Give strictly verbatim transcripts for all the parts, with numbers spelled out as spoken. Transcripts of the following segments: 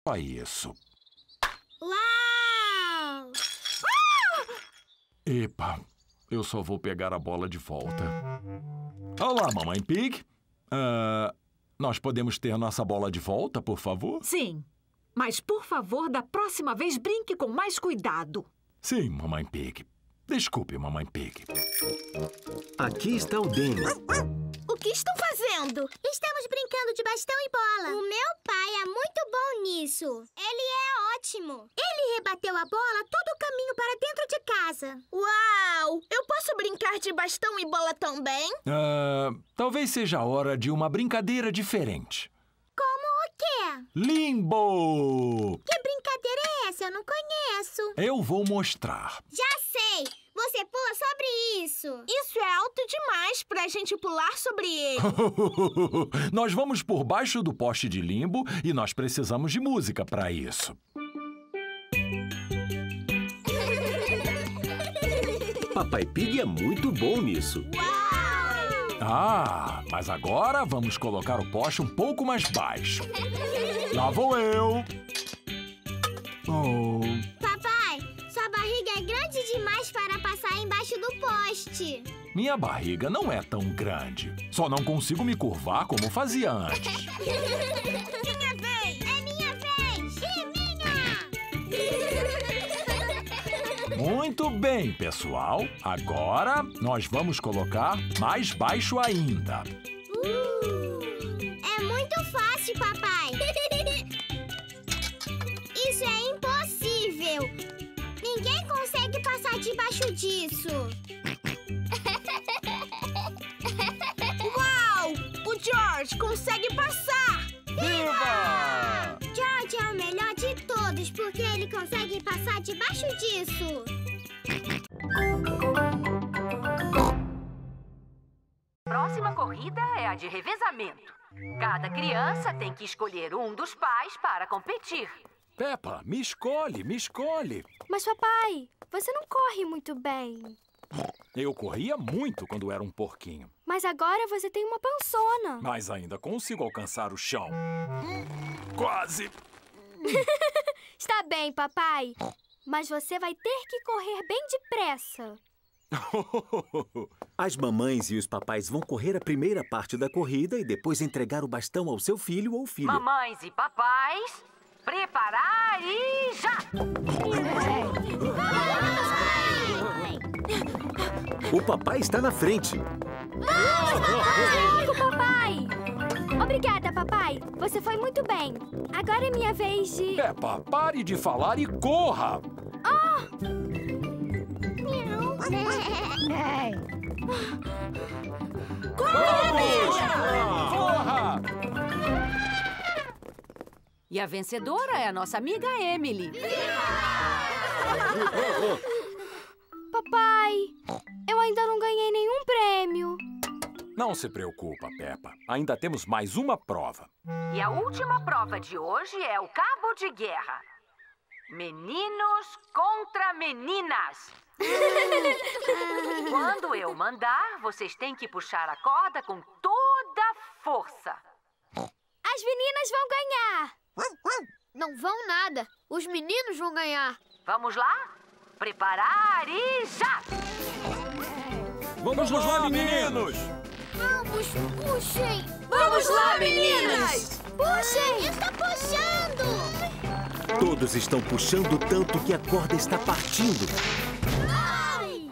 Só isso. Uau! Epa, eu só vou pegar a bola de volta. Olá, Mamãe Pig. Uh, nós podemos ter nossa bola de volta, por favor? Sim, mas por favor, da próxima vez brinque com mais cuidado. Sim, Mamãe Pig. Desculpe, Mamãe Pig. Aqui está o Danny. O que estão fazendo? Estamos brincando de bastão e bola. O meu pai é muito bom nisso. Ele é ótimo. Ele rebateu a bola todo o caminho para dentro de casa. Uau! Eu posso brincar de bastão e bola também? Uh, talvez seja a hora de uma brincadeira diferente. Como o quê? Limbo! Que brincadeira é essa? Eu não conheço. Eu vou mostrar. Já sei! Você pula sobre isso. Isso é alto demais pra gente pular sobre ele. Nós vamos por baixo do poste de limbo e nós precisamos de música para isso. Papai Pig é muito bom nisso. Uau! Ah, mas agora vamos colocar o poste um pouco mais baixo. Lá vou eu. Oh. Papai, sua barriga é grande demais para passar embaixo do poste. Minha barriga não é tão grande. Só não consigo me curvar como fazia antes. Minha vez! É minha vez! E minha! Muito bem, pessoal. Agora nós vamos colocar mais baixo ainda. Uh, é muito fácil, papai. Isso é impossível. Ninguém consegue passar debaixo disso. Uau! O George consegue passar! Viva! George é o melhor de todos porque ele consegue passar debaixo disso. Próxima corrida é a de revezamento. Cada criança tem que escolher um dos pais para competir. Peppa, me escolhe, me escolhe. Mas, papai, você não corre muito bem. Eu corria muito quando era um porquinho. Mas agora você tem uma pançona. Mas ainda consigo alcançar o chão. Quase. Está bem, papai. Mas você vai ter que correr bem depressa. As mamães e os papais vão correr a primeira parte da corrida e depois entregar o bastão ao seu filho ou filha. Mamães e papais, preparar e já! O papai está na frente. Vamos, papai! Obrigada, papai. Você foi muito bem. Agora é minha vez de... Peppa, pare de falar e corra! Vamos! Corra! E a vencedora é a nossa amiga Emily. Papai, eu ainda não ganhei nenhum prêmio. Não se preocupa, Peppa. Ainda temos mais uma prova. E a última prova de hoje é o cabo de guerra. Meninos contra meninas. Quando eu mandar, vocês têm que puxar a corda com toda a força. As meninas vão ganhar. Não vão nada. Os meninos vão ganhar. Vamos lá? Preparar e já! Vamos, Vamos lá, meninos! Vamos, puxem! Vamos lá, meninas! Puxem! Está puxando! Todos estão puxando tanto que a corda está partindo. Ai!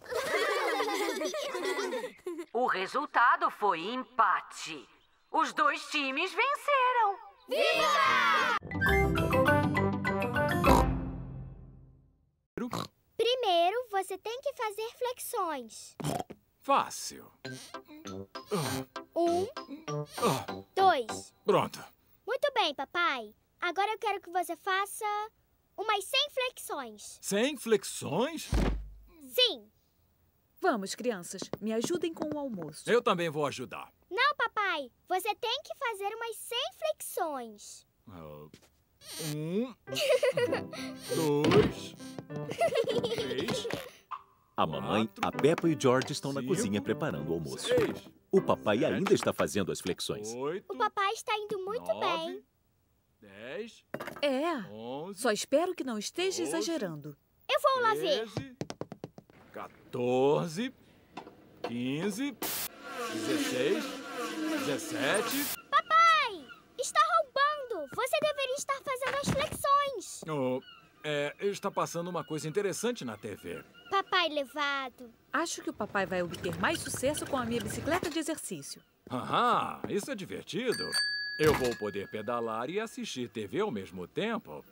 O resultado foi empate. Os dois times venceram. Viva! Primeiro, você tem que fazer flexões. Fácil. Um, dois. Pronto. Muito bem, papai. Agora eu quero que você faça umas cem flexões. Cem flexões? Sim. Vamos, crianças. Me ajudem com o almoço. Eu também vou ajudar. Não, papai. Você tem que fazer umas cem flexões. Uh, um, dois, três... A mamãe, a Peppa e o George estão na cozinha preparando o almoço. Seis, O papai ainda está fazendo as flexões. oito, O papai está indo muito nove, bem. dez, É. onze, Só espero que não esteja doze, exagerando. Eu vou lá ver. treze, quatorze, quinze, dezesseis, dezessete... Papai, está roubando. Você deveria estar fazendo as flexões. Oh, é, está passando uma coisa interessante na T V. Papai levado. Acho que o papai vai obter mais sucesso com a minha bicicleta de exercício. Aham, isso é divertido. Eu vou poder pedalar e assistir T V ao mesmo tempo.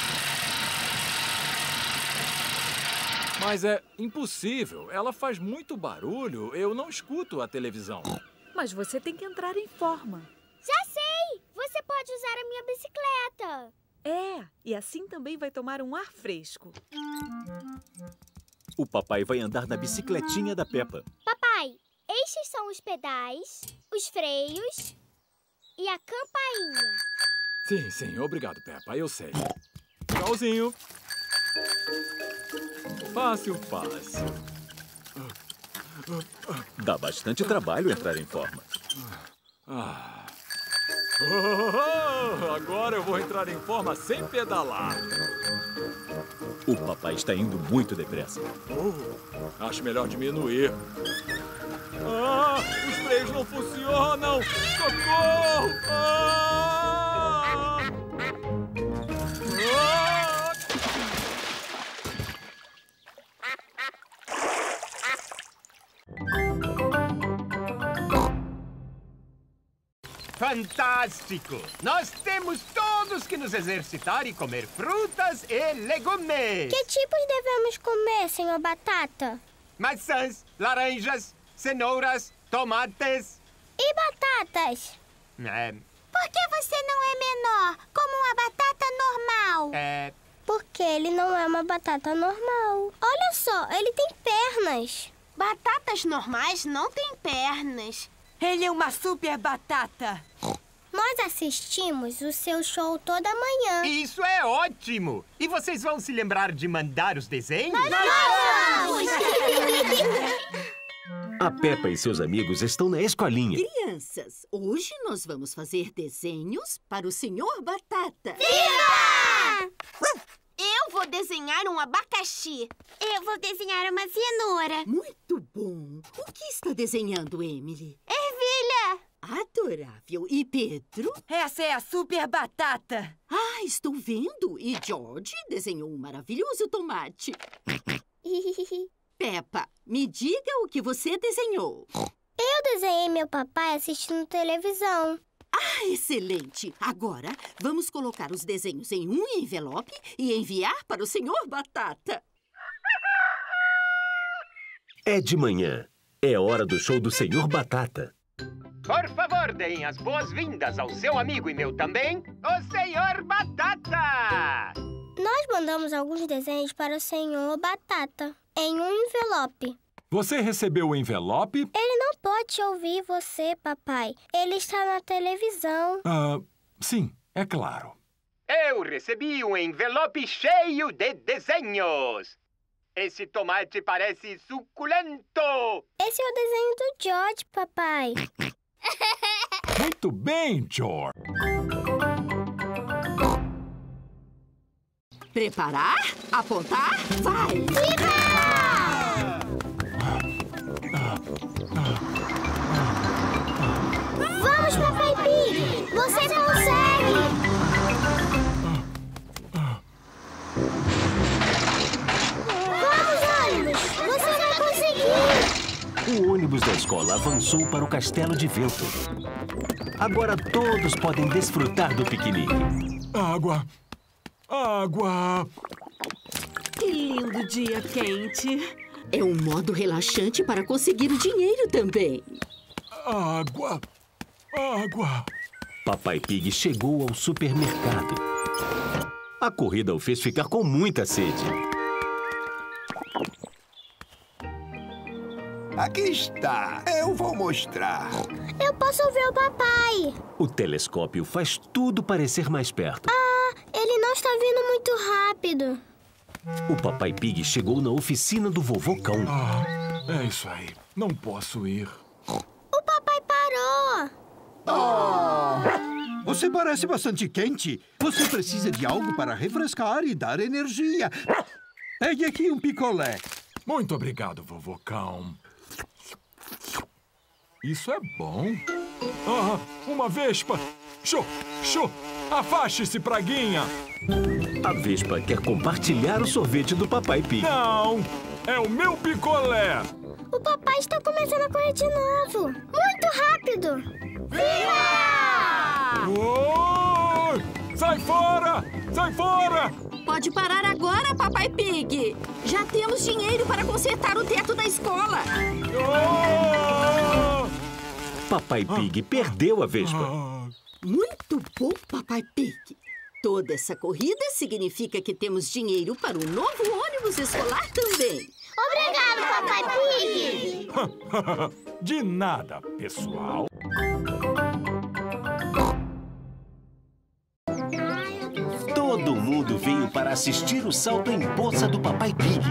Mas é impossível. Ela faz muito barulho. Eu não escuto a televisão. Mas você tem que entrar em forma. Já sei. Você pode usar a minha bicicleta. É, e assim também vai tomar um ar fresco. O papai vai andar na bicicletinha da Peppa. Papai, estes são os pedais, os freios e a campainha. Sim, sim. Obrigado, Peppa. Eu sei. Tchauzinho. Fácil, fácil. Dá bastante trabalho entrar em forma. Ah. Oh, agora eu vou entrar em forma sem pedalar. O papai está indo muito depressa. Oh, acho melhor diminuir. Ah, os freios não funcionam! Socorro! Ah! Ah! Fantástico! Nós temos todos que nos exercitar e comer frutas e legumes. Que tipos devemos comer, senhor Batata? Maçãs, laranjas, cenouras, tomates. E batatas? É, Por que você não é menor, como uma batata normal? é... Porque ele não é uma batata normal. Olha só, ele tem pernas. Batatas normais não têm pernas. Ele é uma super batata. Nós assistimos o seu show toda manhã. Isso é ótimo! E vocês vão se lembrar de mandar os desenhos? A Peppa e seus amigos estão na escolinha. Crianças, hoje nós vamos fazer desenhos para o senhor Batata. Eu vou desenhar um abacaxi. Eu vou desenhar uma cenoura. Muito bom. O que está desenhando, Emily? Ervilha! Adorável. E Pedro? Essa é a super batata. Ah, estou vendo. E George desenhou um maravilhoso tomate. Peppa, me diga o que você desenhou. Eu desenhei meu papai assistindo televisão. Ah, excelente! Agora, vamos colocar os desenhos em um envelope e enviar para o senhor Batata. É de manhã. É hora do show do senhor Batata. Por favor, deem as boas-vindas ao seu amigo e meu também, o senhor Batata! Nós mandamos alguns desenhos para o senhor Batata em um envelope. Você recebeu o envelope? Ele não pode ouvir você, papai. Ele está na televisão. Ah, sim, é claro. Eu recebi um envelope cheio de desenhos. Esse tomate parece suculento. Esse é o desenho do George, papai. Muito bem, George. Preparar? Apontar? Vai! Vamos, Papai Pig! Você consegue! Vamos, ônibus! Você vai conseguir! O ônibus da escola avançou para o castelo de vento. Agora todos podem desfrutar do piquenique. Água! Água! Que lindo dia quente. É um modo relaxante para conseguir dinheiro também. Água! Água! Papai Pig chegou ao supermercado. A corrida o fez ficar com muita sede. Aqui está. Eu vou mostrar. Eu posso ver o papai. O telescópio faz tudo parecer mais perto. Ah, ele não está vindo muito rápido. O Papai Pig chegou na oficina do Vovô Cão. Ah, é isso aí. Não posso ir. O papai parou. Oh! Você parece bastante quente. Você precisa de algo para refrescar e dar energia. Pegue aqui um picolé. Muito obrigado, vovô Cão. Isso é bom. Ah, uma vespa. Xô, xô, afaste-se, praguinha. A vespa quer compartilhar o sorvete do Papai Pig. Não, é o meu picolé. O papai está começando a correr de novo. Muito rápido. Viva! Oi! Sai fora! Sai fora! Pode parar agora, Papai Pig. Já temos dinheiro para consertar o teto da escola. Oh! Papai Pig perdeu a vespa. Muito bom, Papai Pig. Toda essa corrida significa que temos dinheiro para um novo ônibus escolar também. Obrigado, Papai Pig. De nada, pessoal. Todo mundo veio para assistir o salto em poça do Papai Pig.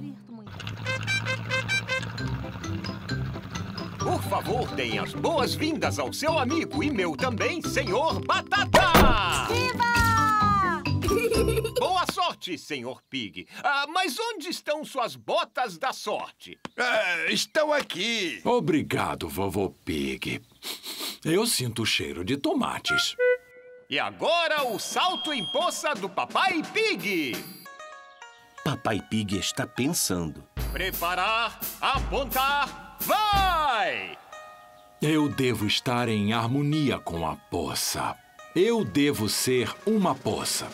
Por favor, deem as boas-vindas ao seu amigo e meu também, senhor Batata! Viva! Boa sorte, senhor Pig. Ah, mas onde estão suas botas da sorte? Ah, estão aqui. Obrigado, vovô Pig. Eu sinto o cheiro de tomates. E agora o salto em poça do Papai Pig. Papai Pig está pensando. Preparar, apontar, vai! Eu devo estar em harmonia com a poça. Eu devo ser uma poça.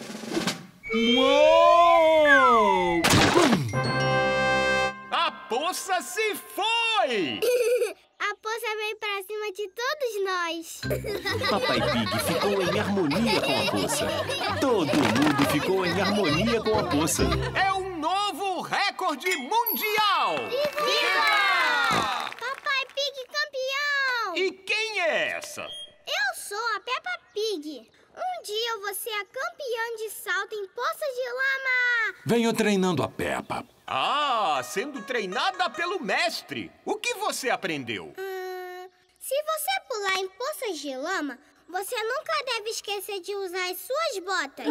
Uou! A poça se foi! A poça veio pra cima de todos nós. Papai Pig ficou em harmonia com a poça. Todo mundo ficou em harmonia com a poça. É um novo recorde mundial! Viva! Papai Pig campeão! E quem é essa? Eu sou a Peppa Pig. Um dia eu vou ser a campeã de salto em poça de lama. Venho treinando a Peppa. Ah, sendo treinada pelo mestre. O que você aprendeu? Hum, se você pular em poças de lama, você nunca deve esquecer de usar as suas botas.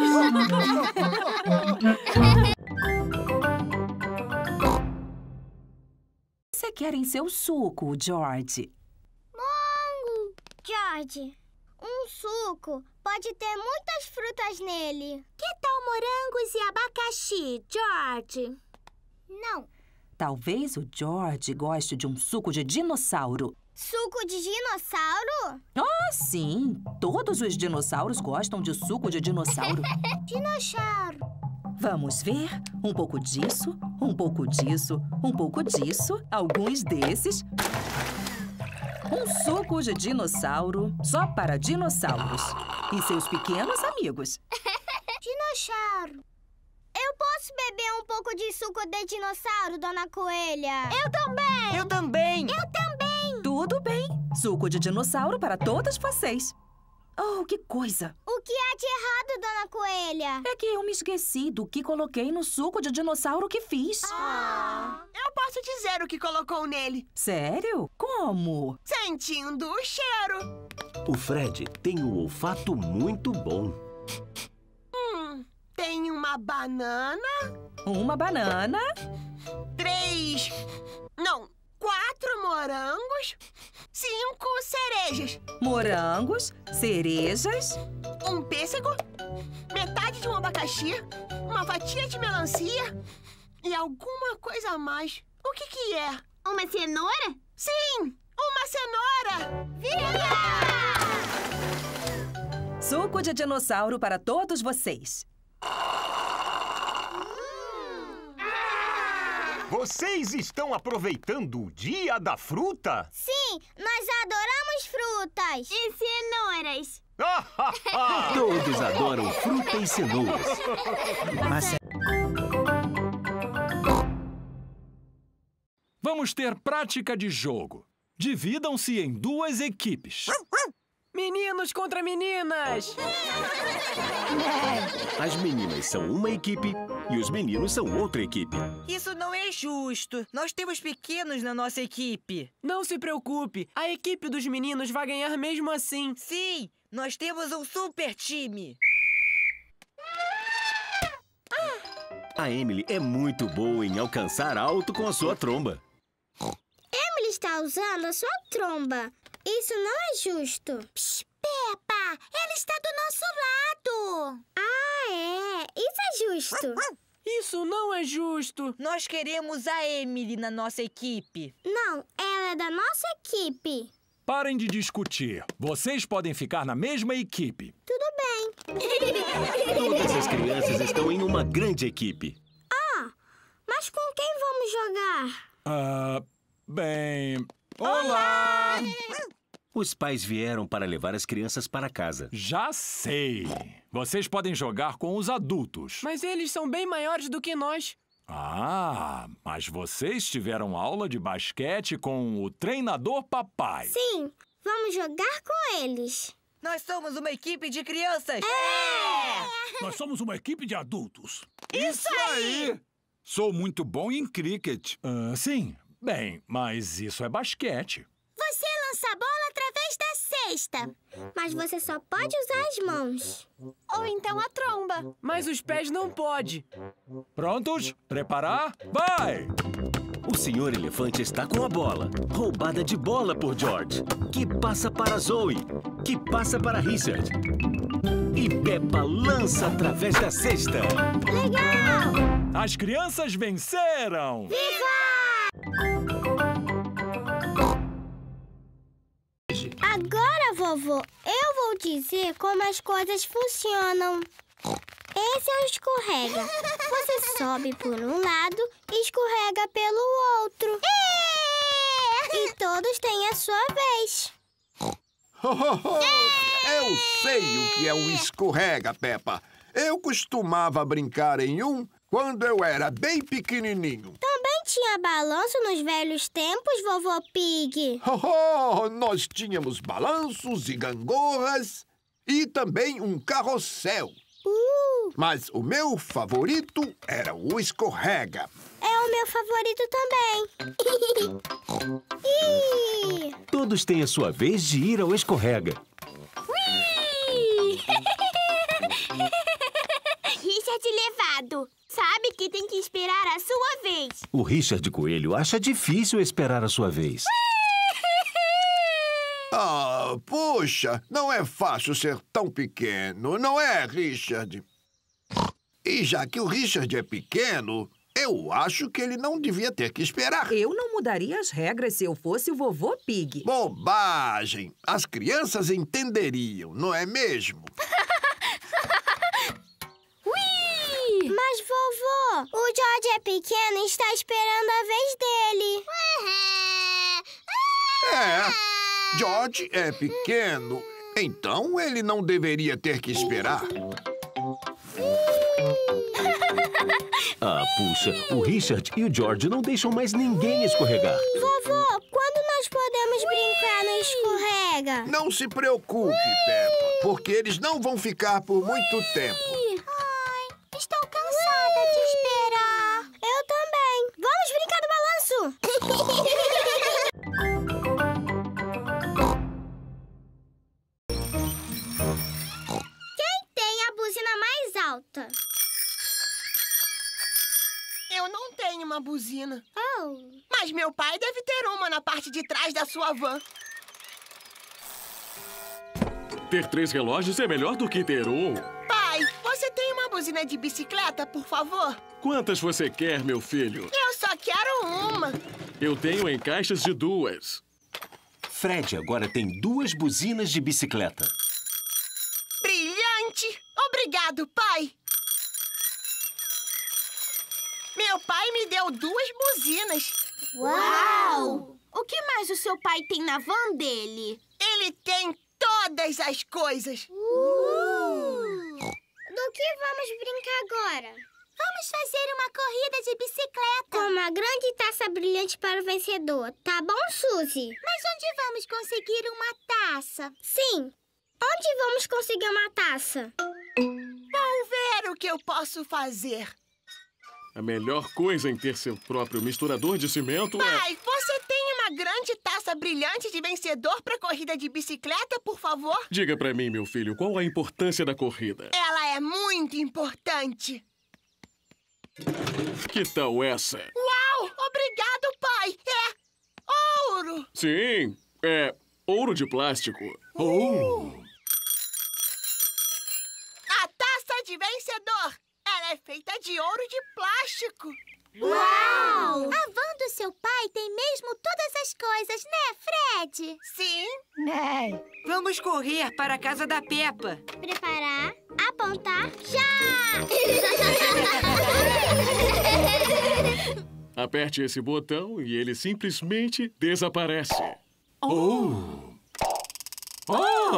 Você quer em seu suco, George? Mongo! George, um suco pode ter muitas frutas nele. Que tal morangos e abacaxi, George? Não. Talvez o George goste de um suco de dinossauro. Suco de dinossauro? Ah, sim! Todos os dinossauros gostam de suco de dinossauro. Dinossauro. Vamos ver? Um pouco disso, um pouco disso, um pouco disso, alguns desses. Um suco de dinossauro só para dinossauros e seus pequenos amigos. Dinossauro. Eu posso beber um pouco de suco de dinossauro, Dona Coelha? Eu também! Eu também! Eu também! Tudo bem. Suco de dinossauro para todos vocês. Oh, que coisa! O que há de errado, Dona Coelha? É que eu me esqueci do que coloquei no suco de dinossauro que fiz. Ah. Eu posso dizer o que colocou nele. Sério? Como? Sentindo o cheiro. O Fred tem um olfato muito bom. Hum, tem uma banana. Uma banana. Três... Não, quatro morangos. Cinco cerejas. Morangos, cerejas. Um pêssego. Metade de um abacaxi. Uma fatia de melancia. E alguma coisa a mais. O que que é? Uma cenoura? Sim, uma cenoura. Viva! Suco de dinossauro para todos vocês. Vocês estão aproveitando o Dia da Fruta? Sim, nós adoramos frutas. E cenouras. Todos adoram fruta e cenouras. Mas... Vamos ter prática de jogo. Dividam-se em duas equipes. Menino! meninos contra meninas! As meninas são uma equipe e os meninos são outra equipe. Isso não é justo. Nós temos pequenos na nossa equipe. Não se preocupe, a equipe dos meninos vai ganhar mesmo assim. Sim, nós temos um super time. A Emily é muito boa em alcançar alto com a sua tromba. Emily está usando a sua tromba. Isso não é justo. Psh, Peppa, ela está do nosso lado. Ah, é? Isso é justo. Isso não é justo. Nós queremos a Emily na nossa equipe. Não, ela é da nossa equipe. Parem de discutir. Vocês podem ficar na mesma equipe. Tudo bem. Todas as crianças estão em uma grande equipe. Ah, mas com quem vamos jogar? Ah, bem... Olá! Os pais vieram para levar as crianças para casa. Já sei. Vocês podem jogar com os adultos. Mas eles são bem maiores do que nós. Ah, mas vocês tiveram aula de basquete com o treinador papai. Sim, vamos jogar com eles. Nós somos uma equipe de crianças. É! Nós somos uma equipe de adultos. Isso aí! Sou muito bom em cricket. Ah, sim, bem, mas isso é basquete. Você lança a bola através da cesta, mas você só pode usar as mãos. Ou então a tromba. Mas os pés não pode. Prontos? Preparar? Vai! O senhor Elefante está com a bola. Roubada de bola por George. Que passa para Zoe. Que passa para Richard. E Peppa lança através da cesta. Legal! As crianças venceram! Viva! Agora, vovô, eu vou dizer como as coisas funcionam. Esse é o escorrega. Você sobe por um lado e escorrega pelo outro. E todos têm a sua vez. Eu sei o que é um escorrega, Peppa. Eu costumava brincar em um quando eu era bem pequenininho. Também tinha balanço nos velhos tempos, vovô Pig. Oh, nós tínhamos balanços e gangorras e também um carrossel. Uh. Mas o meu favorito era o escorrega. É o meu favorito também. Ih. Todos têm a sua vez de ir ao escorrega. Richard levado. Sabe que tem que esperar a sua vez. O Richard Coelho acha difícil esperar a sua vez. Ah, puxa, não é fácil ser tão pequeno, não é, Richard? E já que o Richard é pequeno, eu acho que ele não devia ter que esperar. Eu não mudaria as regras se eu fosse o vovô Pig. Bobagem! As crianças entenderiam, não é mesmo? Mas, vovô, o George é pequeno e está esperando a vez dele. É, George é pequeno, então ele não deveria ter que esperar. Ah, puxa, o Richard e o George não deixam mais ninguém escorregar. Vovô, quando nós podemos brincar no escorrega? Não se preocupe, Peppa, porque eles não vão ficar por muito tempo. Ai, estou cansada de esperar. Eu também. Vamos brincar do balanço. Quem tem a buzina mais alta? Eu não tenho uma buzina. Oh. Mas meu pai deve ter uma na parte de trás da sua van. Ter três relógios é melhor do que ter um. Pai, você tem uma buzina de bicicleta, por favor? Quantas você quer, meu filho? Eu só quero uma. Eu tenho em caixas de duas. Fred agora tem duas buzinas de bicicleta. Brilhante! Obrigado, pai. Meu pai me deu duas buzinas. Uau! O que mais o seu pai tem na van dele? Ele tem todas as coisas. Uh! Do que vamos brincar agora? Vamos fazer uma corrida de bicicleta. Com uma grande taça brilhante para o vencedor. Tá bom, Suzy? Mas onde vamos conseguir uma taça? Sim, Onde vamos conseguir uma taça? Vamos ver o que eu posso fazer. A melhor coisa em ter seu próprio misturador de cimento é... Pai, você tem uma grande taça brilhante de vencedor para corrida de bicicleta, por favor? Diga pra mim, meu filho, qual a importância da corrida? Ela é muito importante. Que tal essa? Uau! Obrigado, pai! É ouro! Sim, é ouro de plástico. Uh. A taça de vencedor! Ela é feita de ouro de plástico. Uau! A van do seu pai tem mesmo todas as coisas, né, Fred? Sim. Né? Vamos correr para a casa da Peppa. Preparar, apontar, já! Aperte esse botão e ele simplesmente desaparece. Oh! Oh!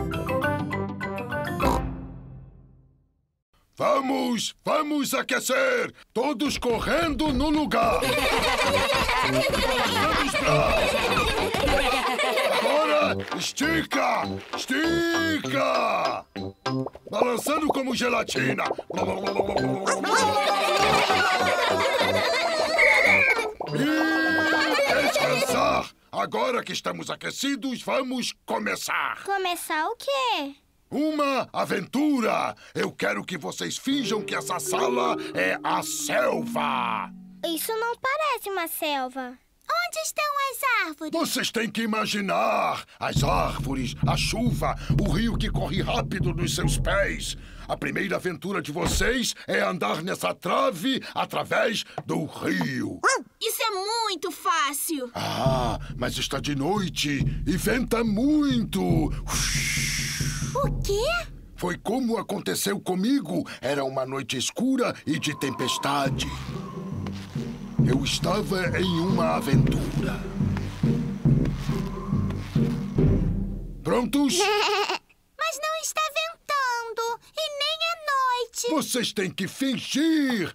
Vamos, vamos aquecer! Todos correndo no lugar! Vamos Agora, estica! Estica! Balançando como gelatina! E descansar! Agora que estamos aquecidos, vamos começar! Começar o quê? Uma aventura! Eu quero que vocês finjam que essa sala é a selva! Isso não parece uma selva. Onde estão as árvores? Vocês têm que imaginar as árvores, a chuva, o rio que corre rápido nos seus pés. A primeira aventura de vocês é andar nessa trave através do rio. Isso é muito fácil. Ah, mas está de noite e venta muito. O quê? Foi como aconteceu comigo. Era uma noite escura e de tempestade. Eu estava em uma aventura. Prontos? Mas não está ventando e nem é noite. Vocês têm que fingir.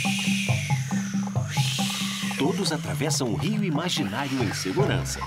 Todos atravessam um rio imaginário em segurança.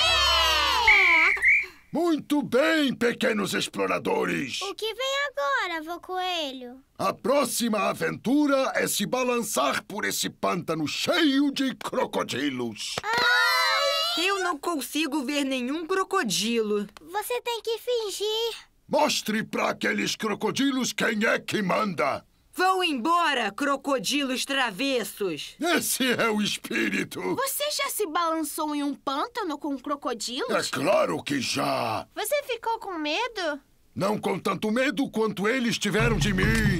Muito bem, pequenos exploradores! O que vem agora, vô Coelho? A próxima aventura é se balançar por esse pântano cheio de crocodilos. Ai! Eu não consigo ver nenhum crocodilo. Você tem que fingir. Mostre para aqueles crocodilos quem é que manda. Vão embora, crocodilos travessos! Esse é o espírito! Você já se balançou em um pântano com crocodilos? É claro que já! Você ficou com medo? Não com tanto medo quanto eles tiveram de mim!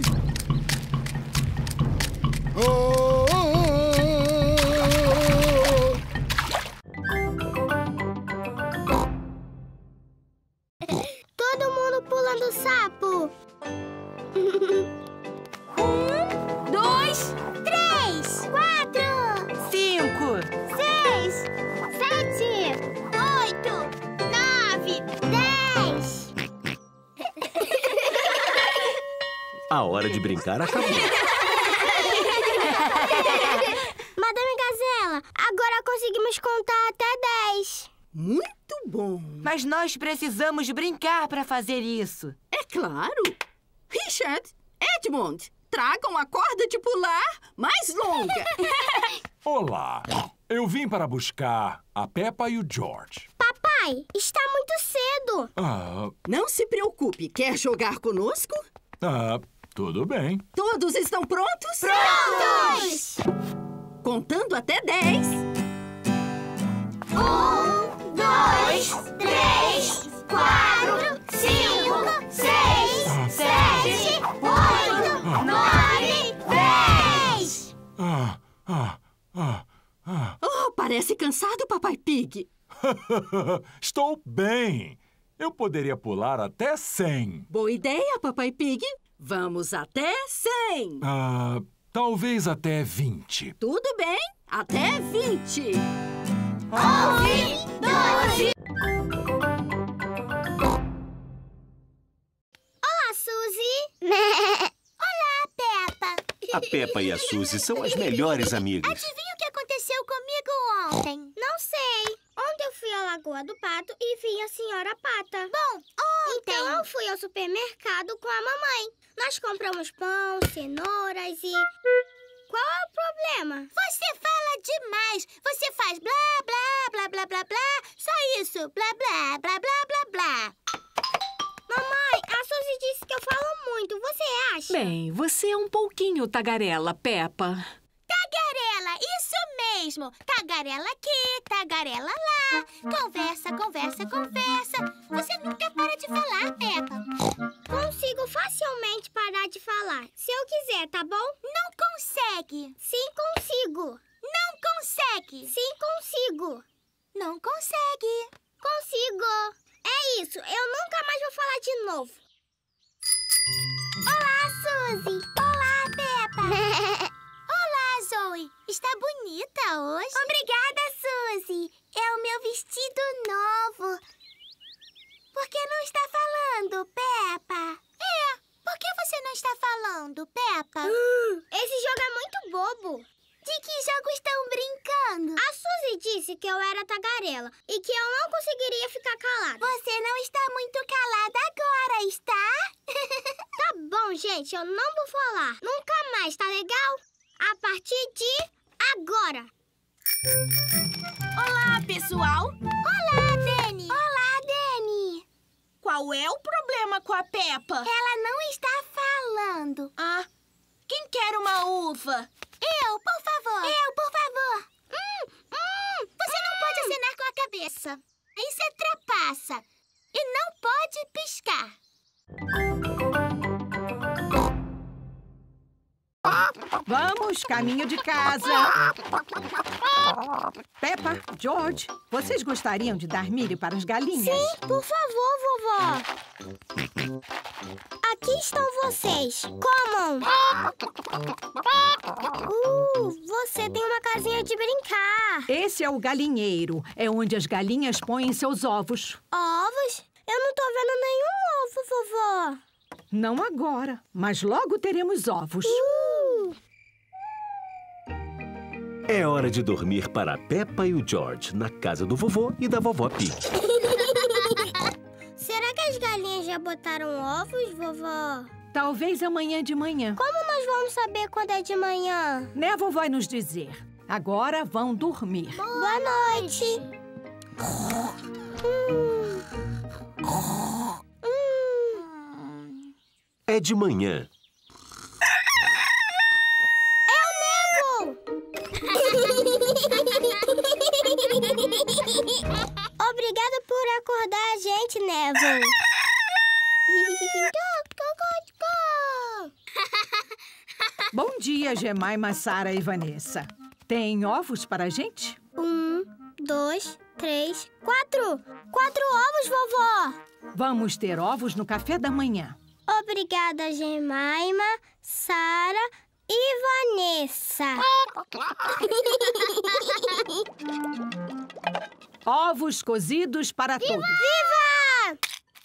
Oh, oh, oh. Todo mundo pulando sapo! Um, dois, três, quatro, cinco, seis, sete, oito, nove, dez. A hora de brincar acabou. Madame Gazela, agora conseguimos contar até dez. Muito bom. Mas nós precisamos brincar para fazer isso. É claro. Richard, Edmund, tragam a corda de pular mais longa. Olá, eu vim para buscar a Peppa e o George. Papai, está muito cedo. Ah, Não se preocupe, quer jogar conosco? ah, tudo bem. Todos estão prontos? Prontos! Contando até dez. Um, dois, três, quatro, cinco, seis, sete, oito, nove, dez. Ah, ah, ah, ah. Oh, parece cansado, Papai Pig. Estou bem. Eu poderia pular até cem. Boa ideia, Papai Pig. Vamos até cem. Ah, talvez até vinte. Tudo bem, até vinte. onze, doze. Olá, Suzy. Olá, Peppa. A Peppa e a Suzy são as melhores amigas. Adivinha o que aconteceu comigo ontem? Não sei. Ontem eu fui à Lagoa do Pato e vi a Senhora Pata. Bom, ontem... Então fui ao supermercado com a mamãe. Nós compramos pão, cenouras e... Qual é o problema? Você fala demais. Você faz blá, blá, blá, blá, blá, blá. Só isso. Blá, blá, blá, blá, blá, blá. Mamãe, a Suzy disse que eu falo muito. Você acha? Bem, você é um pouquinho tagarela, Peppa. Tagarela, isso mesmo. Tagarela aqui, tagarela lá. Conversa, conversa, conversa. Você nunca para de falar, Peppa. Consigo facilmente parar de falar. Se eu quiser, tá bom? Não consegue. Sim, consigo. Não consegue. Sim, consigo. Não consegue. Consigo. É isso, eu nunca mais vou falar de novo. Olá, Suzy. Olá, Peppa. Olá, Zoe. Está bonita hoje. Obrigada, Suzy. É o meu vestido novo. Por que não está falando, Peppa? É, por que você não está falando, Peppa? Uh, esse jogo é muito bobo. De que jogo estão brincando? A Suzy disse que eu era tagarela e que eu não conseguiria ficar calada. Você não está muito calada agora, está? Tá bom, gente, eu não vou falar. Nunca mais, tá legal? A partir de agora. Olá, pessoal. Olá, Dani. Olá, Dani. Qual é o problema com a Peppa? Ela não está falando. Ah, quem quer uma uva? Eu, por favor. Eu, por favor. Hum, hum. Você não pode acenar com a cabeça. Isso é trapaça. E não pode piscar. Vamos, caminho de casa. Peppa, George, vocês gostariam de dar milho para as galinhas? Sim, por favor, vovó. Aqui estão vocês. Comam. Uh, você tem uma casinha de brincar. Esse é o galinheiro. É onde as galinhas põem seus ovos. Ovos? Eu não tô vendo nenhum ovo, vovó. Não agora, mas logo teremos ovos. Uh. É hora de dormir para a Peppa e o George na casa do vovô e da vovó Pig. Será que as galinhas já botaram ovos, vovó? Talvez amanhã de manhã. Como nós vamos saber quando é de manhã? Né, a vovó vai nos dizer. Agora vão dormir. Boa, Boa noite. Hum. É de manhã. É o Neville! Obrigada por acordar a gente, Neville. Bom dia, Jemima, Sara e Vanessa. Tem ovos para a gente? Um, dois, três, quatro. Quatro ovos, vovó. Vamos ter ovos no café da manhã. Obrigada, Jemima, Sara e Vanessa. Ovos cozidos para Viva! todos. Viva!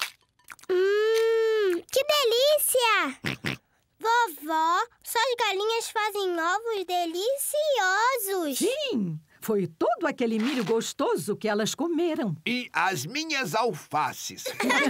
Hum, que delícia! Vovó, suas galinhas fazem ovos deliciosos. Sim, foi todo aquele milho gostoso que elas comeram. E as minhas alfaces.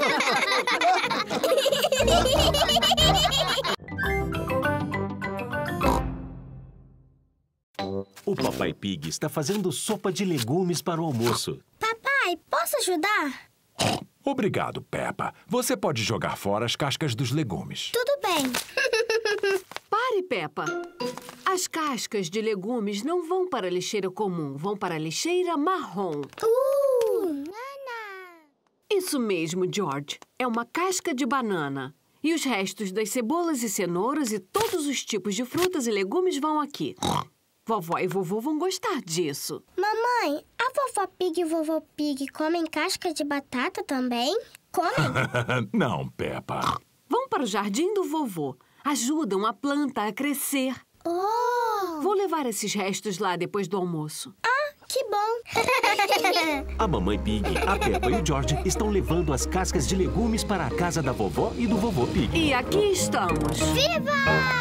O Papai Pig está fazendo sopa de legumes para o almoço. Papai, posso ajudar? Obrigado, Peppa. Você pode jogar fora as cascas dos legumes. Tudo bem. Pare, Peppa. As cascas de legumes não vão para a lixeira comum, vão para a lixeira marrom. Uh! Nana! Isso mesmo, George. É uma casca de banana. E os restos das cebolas e cenouras e todos os tipos de frutas e legumes vão aqui. Vovó e vovô vão gostar disso. Mamãe, a vovó Pig e o vovô Pig comem casca de batata também? Comem? Não, Peppa. Vão para o jardim do vovô. Ajudam a planta a crescer. Oh! Vou levar esses restos lá depois do almoço. Ah, que bom! A mamãe Pig, a Peppa e o George estão levando as cascas de legumes para a casa da vovó e do vovô Pig. E aqui estamos. Viva!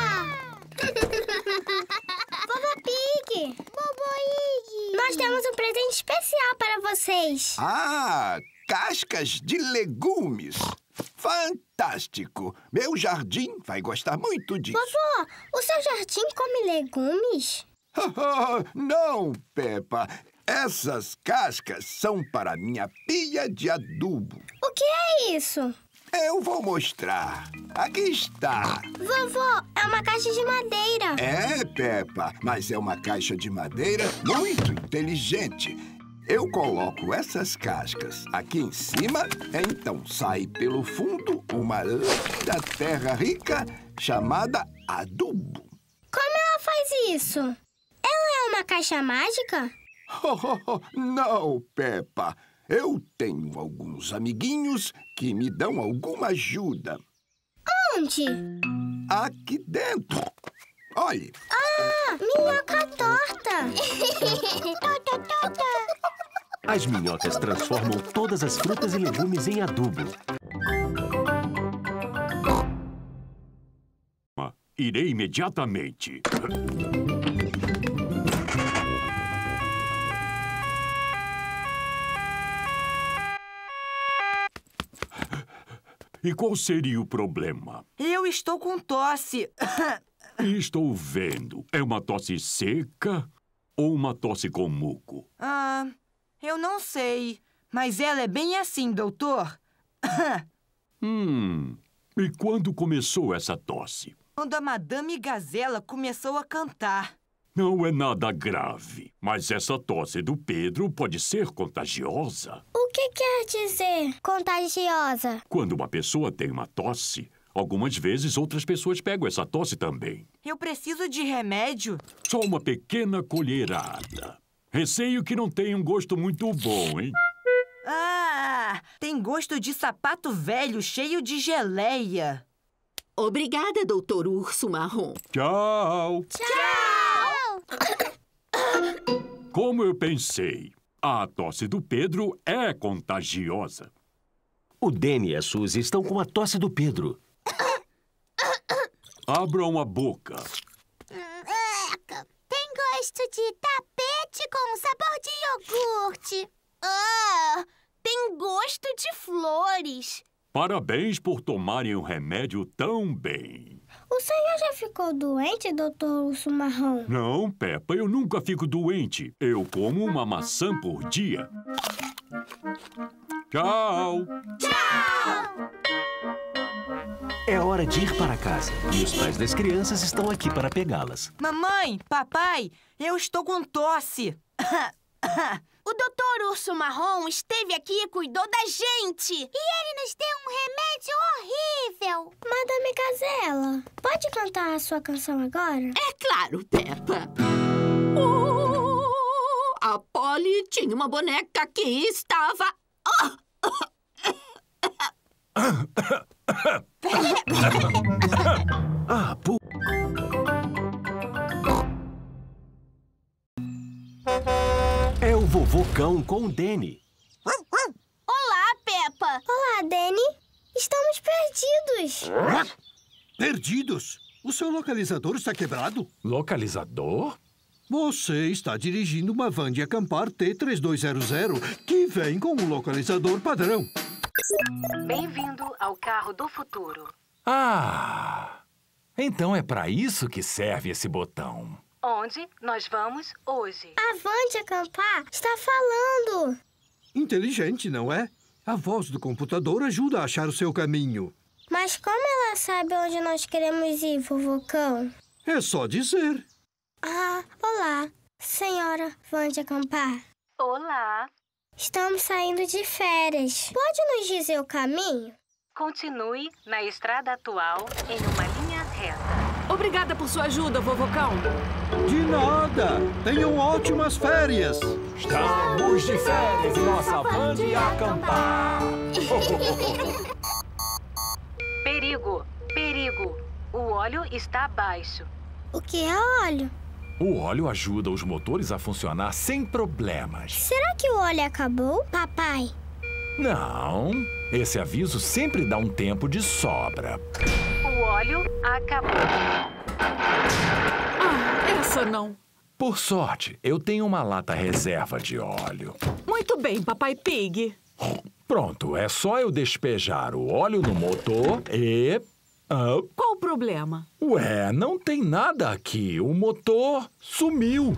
Vovó Pig! Vovô Pig! Nós temos um presente especial para vocês. Ah, cascas de legumes. Fantástico! Meu jardim vai gostar muito disso. Vovô, o seu jardim come legumes? Não, Peppa. Essas cascas são para minha pia de adubo. O que é isso? Eu vou mostrar. Aqui está. Vovô, é uma caixa de madeira. É, Peppa, mas é uma caixa de madeira muito inteligente. Eu coloco essas cascas aqui em cima, então sai pelo fundo uma linda terra rica chamada adubo. Como ela faz isso? Ela é uma caixa mágica? Não, Peppa. Eu tenho alguns amiguinhos que me dão alguma ajuda. Onde? Aqui dentro. Olhe. Ah, minhoca torta. As minhocas transformam todas as frutas e legumes em adubo. Irei imediatamente. E qual seria o problema? Eu estou com tosse. Estou vendo. É uma tosse seca ou uma tosse com muco? Ah, eu não sei. Mas ela é bem assim, doutor. Hum. E quando começou essa tosse? Quando a Madame Gazela começou a cantar. Não é nada grave, mas essa tosse do Pedro pode ser contagiosa. O que quer dizer contagiosa? Quando uma pessoa tem uma tosse, algumas vezes outras pessoas pegam essa tosse também. Eu preciso de remédio? Só uma pequena colherada. Receio que não tenha um gosto muito bom, hein? Ah, tem gosto de sapato velho cheio de geleia. Obrigada, doutor Urso Marrom. Tchau. Tchau. Como eu pensei, a tosse do Pedro é contagiosa. O Danny e a Suzy estão com a tosse do Pedro. Abram a boca. Tem gosto de tapete com sabor de iogurte. Ah, tem gosto de flores. Parabéns por tomarem o remédio tão bem. O senhor já ficou doente, doutor Urso Marrom? Não, Peppa, eu nunca fico doente. Eu como uma maçã por dia. Tchau. Tchau. É hora de ir para casa. E os pais das crianças estão aqui para pegá-las. Mamãe, papai, eu estou com tosse. O doutor Urso Marrom esteve aqui e cuidou da gente. E ele nos deu um remédio horrível. Madame Gazela, pode cantar a sua canção agora? É claro, Peppa. Oh, a Polly tinha uma boneca que estava... Ah, pu... É o vovô cão com o Danny. Olá, Peppa. Olá, Danny. Estamos perdidos. Perdidos? O seu localizador está quebrado? Localizador? Você está dirigindo uma van de acampar T três dois zero zero que vem com um localizador padrão. Bem-vindo ao carro do futuro. Ah! Então é para isso que serve esse botão. Onde nós vamos hoje? A van de acampar está falando. Inteligente, não é? A voz do computador ajuda a achar o seu caminho. Mas como ela sabe onde nós queremos ir, vovô cão? É só dizer. Ah, olá, senhora van de acampar. Olá. Estamos saindo de férias. Pode nos dizer o caminho? Continue na estrada atual em uma linha reta. Obrigada por sua ajuda, vovô cão. De nada! Tenham ótimas férias! Estamos de férias em nossa van de acampar. Perigo, perigo. O óleo está baixo. O que é óleo? O óleo ajuda os motores a funcionar sem problemas. Será que o óleo acabou, papai? Não. Esse aviso sempre dá um tempo de sobra. O óleo acabou. Ah, essa não. Por sorte, eu tenho uma lata reserva de óleo. Muito bem, Papai Pig. Pronto, é só eu despejar o óleo no motor e... Ah, qual o problema? Ué, não tem nada aqui. O motor sumiu.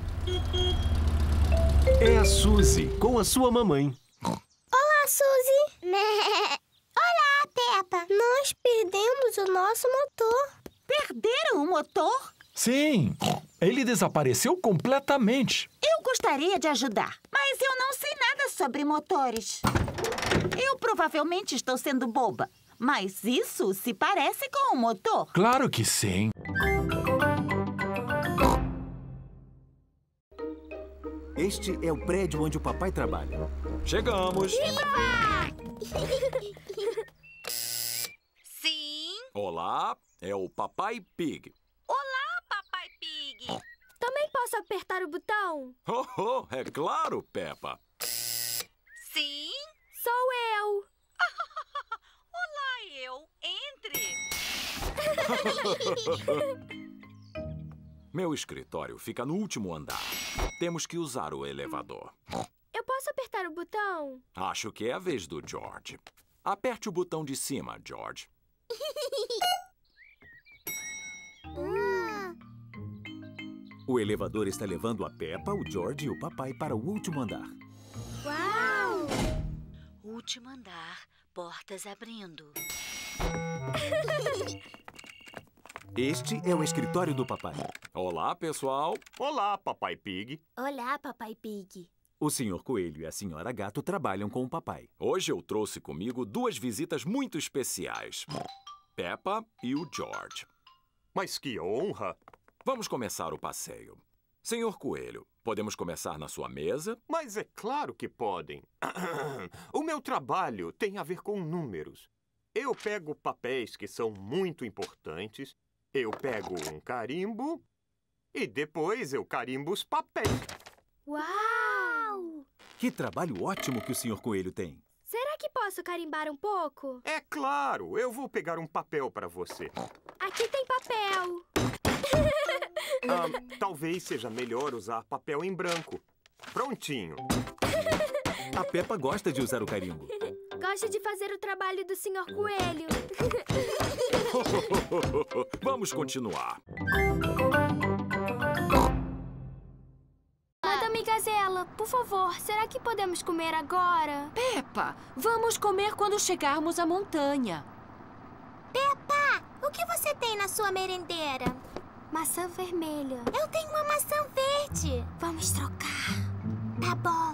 É a Suzy, com a sua mamãe. Olá, Suzy. Olá, Peppa. Nós perdemos o nosso motor. Perderam o motor? Sim, ele desapareceu completamente. Eu gostaria de ajudar, mas eu não sei nada sobre motores. Eu provavelmente estou sendo boba, mas isso se parece com um motor. Claro que sim. Este é o prédio onde o papai trabalha. Chegamos! Sim? Olá, é o Papai Pig. Olá, Papai Pig. Também posso apertar o botão? Oh, oh, é claro, Peppa. Sim? Sou eu. Olá, eu. Entre. Meu escritório fica no último andar. Temos que usar o elevador. Eu posso apertar o botão? Acho que é a vez do George. Aperte o botão de cima, George. O elevador está levando a Peppa, o George e o papai para o último andar. Uau! Último andar, portas abrindo. Este é o escritório do papai. Olá, pessoal. Olá, Papai Pig. Olá, Papai Pig. O senhor Coelho e a senhora Gato trabalham com o papai. Hoje eu trouxe comigo duas visitas muito especiais. Peppa e o George. Mas que honra! Vamos começar o passeio. Senhor Coelho, podemos começar na sua mesa? Mas é claro que podem. O meu trabalho tem a ver com números. Eu pego papéis que são muito importantes, eu pego um carimbo e depois eu carimbo os papéis. Uau! Que trabalho ótimo que o senhor Coelho tem. Será que posso carimbar um pouco? É claro, eu vou pegar um papel para você. Aqui tem papel. Ah, talvez seja melhor usar papel em branco. Prontinho. A Peppa gosta de usar o carimbo. Gosto de fazer o trabalho do senhor Coelho. Vamos continuar. Madame Gazela, por favor, será que podemos comer agora? Peppa, vamos comer quando chegarmos à montanha. Peppa, o que você tem na sua merendeira? Maçã vermelha. Eu tenho uma maçã verde. Vamos trocar. Tá bom.